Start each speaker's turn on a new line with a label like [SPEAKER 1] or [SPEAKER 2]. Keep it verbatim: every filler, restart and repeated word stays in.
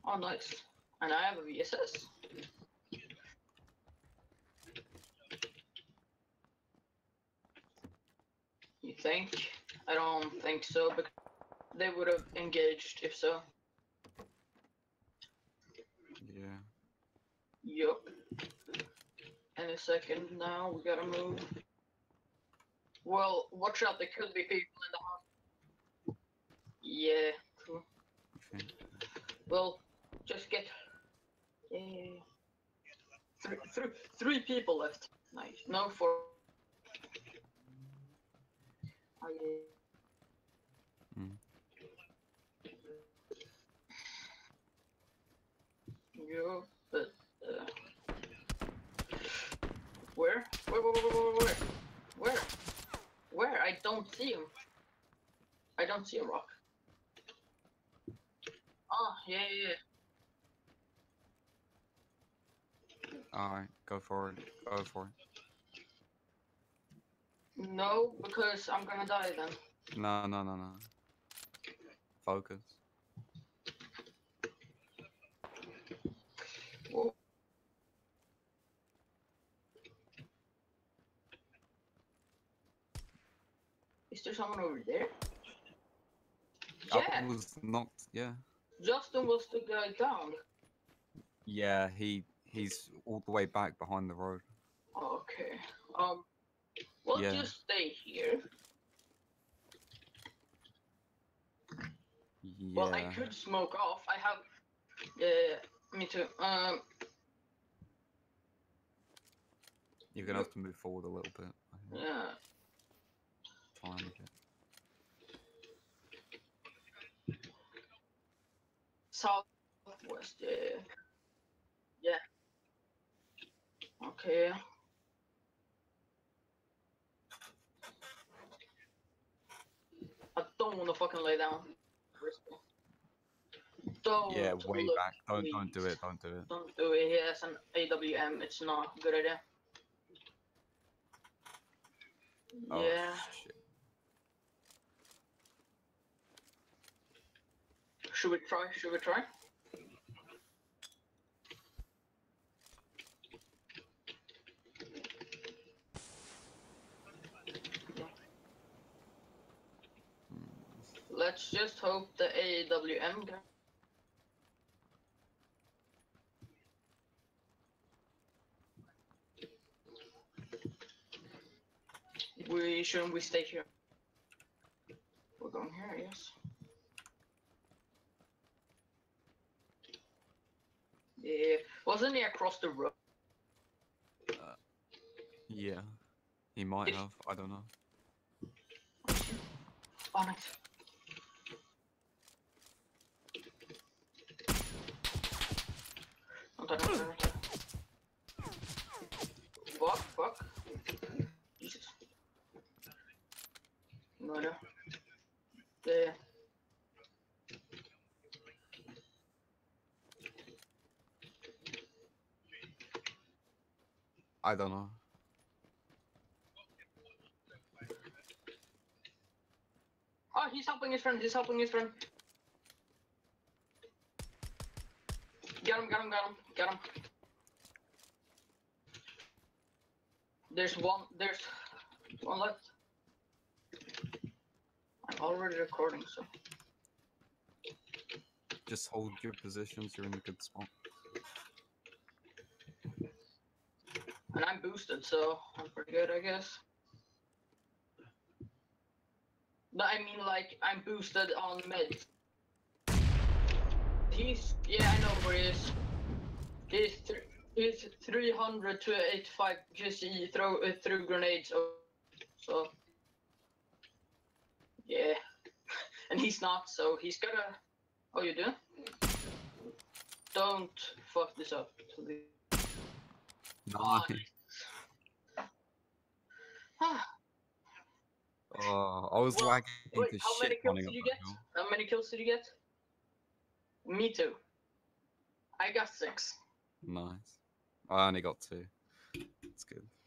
[SPEAKER 1] Oh, nice. And I have a V S S. You think? I don't think so, but they would have engaged if so.
[SPEAKER 2] Yeah.
[SPEAKER 1] Yup. Any second now, we gotta move. Well, watch out, there could be people in the house. Yeah, true.
[SPEAKER 2] Okay.
[SPEAKER 1] Well, just get. Yeah. Three, three, three people left. Nice. No, four. Oh, yeah.
[SPEAKER 2] Mm.
[SPEAKER 1] Yeah, but. Uh, where? Where, where, where, where, where? Where? Where? I don't see him. I don't see a rock. Oh, yeah, yeah, yeah.
[SPEAKER 2] Alright, go for it. Go for it.
[SPEAKER 1] No, because I'm gonna die then.
[SPEAKER 2] No, no, no, no. Focus.
[SPEAKER 1] Whoa. Is there someone over there?
[SPEAKER 2] That
[SPEAKER 1] Yeah,
[SPEAKER 2] was knocked, yeah.
[SPEAKER 1] Justin was the guy down.
[SPEAKER 2] Yeah, he he's all the way back behind the road.
[SPEAKER 1] Okay. Um, we'll
[SPEAKER 2] Yeah.
[SPEAKER 1] just stay here.
[SPEAKER 2] Yeah.
[SPEAKER 1] Well, I could smoke off. I have. Yeah, me too. Um.
[SPEAKER 2] You're gonna have to move forward a little bit. I think.
[SPEAKER 1] Yeah.
[SPEAKER 2] Try and get.
[SPEAKER 1] Southwest. Yeah. Yeah. Okay. I don't want to fucking lay down. Don't
[SPEAKER 2] Yeah, way
[SPEAKER 1] look,
[SPEAKER 2] back. Don't
[SPEAKER 1] please.
[SPEAKER 2] don't do it. Don't do it.
[SPEAKER 1] Don't do it. He has an A W M. It's not a good idea.
[SPEAKER 2] Oh
[SPEAKER 1] Yeah.
[SPEAKER 2] shit.
[SPEAKER 1] Should we try? Should we try? Let's just hope the A W M guy. We shouldn't we stay here? We're going here, yes. Yeah, wasn't he across the road?
[SPEAKER 2] Uh, yeah, he might
[SPEAKER 1] If-
[SPEAKER 2] have. I don't know.
[SPEAKER 1] Oh, nice. Don't touch, don't touch, don't touch. Fuck, fuck. Jesus. No, no. Yeah.
[SPEAKER 2] I don't know.
[SPEAKER 1] Oh, he's helping his friend. He's helping his friend. Get him, get him, get him, get him. There's one, there's one left. I'm already recording, so.
[SPEAKER 2] Just hold your positions. You're in a good spot.
[SPEAKER 1] And I'm boosted, so I'm pretty good, I guess. But I mean, like, I'm boosted on meds. He's, yeah, I know where he is. He's, th he's three hundred to eighty-five G C throw, uh, through grenades. So, yeah. And he's not, so he's gotta. Oh, you do? Don't fuck this up, please.
[SPEAKER 2] Nice.
[SPEAKER 1] Ah.
[SPEAKER 2] Oh, I was
[SPEAKER 1] Well,
[SPEAKER 2] lagging
[SPEAKER 1] wait,
[SPEAKER 2] to
[SPEAKER 1] how
[SPEAKER 2] shit
[SPEAKER 1] many kills
[SPEAKER 2] running
[SPEAKER 1] did
[SPEAKER 2] up
[SPEAKER 1] you
[SPEAKER 2] that
[SPEAKER 1] get?
[SPEAKER 2] hill.
[SPEAKER 1] How many kills did you get? Me too. I got six.
[SPEAKER 2] Nice. I only got two. It's good.